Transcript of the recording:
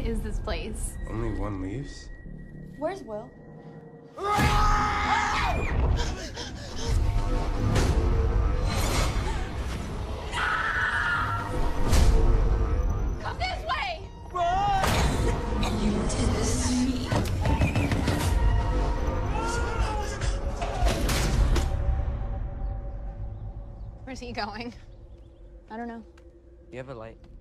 is this place? Only one leaves? Where's Will? Come this way! And you did this to me. Where's he going? I don't know. You have a light?